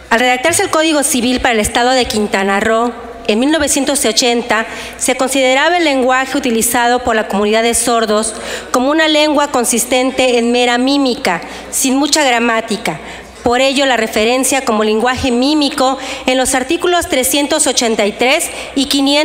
Al redactarse el Código Civil para el Estado de Quintana Roo, en 1980 se consideraba el lenguaje utilizado por la comunidad de sordos como una lengua consistente en mera mímica, sin mucha gramática. Por ello, la referencia como lenguaje mímico en los artículos 383 y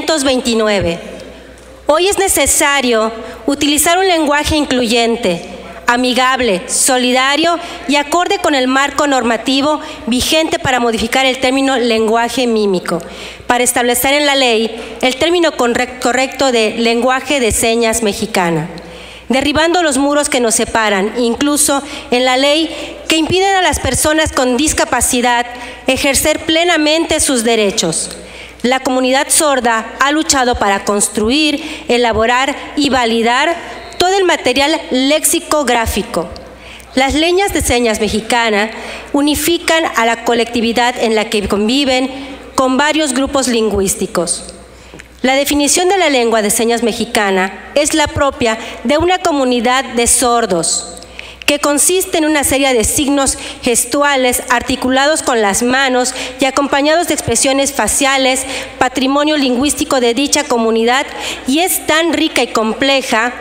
529. Hoy es necesario utilizar un lenguaje incluyente, amigable, solidario y acorde con el marco normativo vigente para modificar el término lenguaje mímico, para establecer en la ley el término correcto de lenguaje de señas mexicana, derribando los muros que nos separan, incluso en la ley, que impiden a las personas con discapacidad ejercer plenamente sus derechos. La comunidad sorda ha luchado para construir, elaborar y validar todo el material léxico-gráfico. Las leyes de señas mexicanas unifican a la colectividad en la que conviven con varios grupos lingüísticos. La definición de la lengua de señas mexicana es la propia de una comunidad de sordos, que consiste en una serie de signos gestuales articulados con las manos y acompañados de expresiones faciales, patrimonio lingüístico de dicha comunidad, y es tan rica y compleja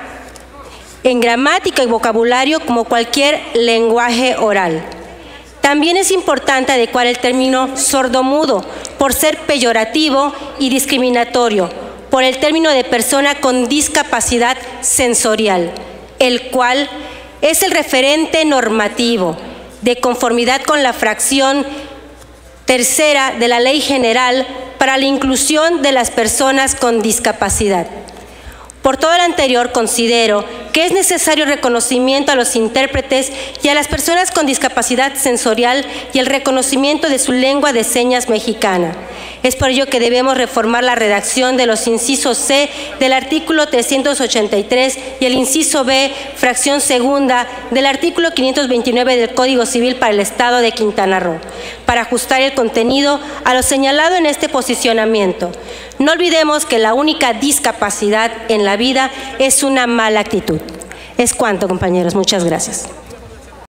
en gramática y vocabulario como cualquier lenguaje oral. También es importante adecuar el término sordomudo por ser peyorativo y discriminatorio por el término de persona con discapacidad sensorial, el cual es el referente normativo de conformidad con la fracción tercera de la Ley General para la inclusión de las personas con discapacidad. Por todo lo anterior, considero que es necesario el reconocimiento a los intérpretes y a las personas con discapacidad sensorial y el reconocimiento de su lengua de señas mexicana. Es por ello que debemos reformar la redacción de los incisos C del artículo 383 y el inciso B, fracción segunda, del artículo 529 del Código Civil para el Estado de Quintana Roo, para ajustar el contenido a lo señalado en este posicionamiento. No olvidemos que la única discapacidad en la vida es una mala actitud. Es cuanto, compañeros. Muchas gracias.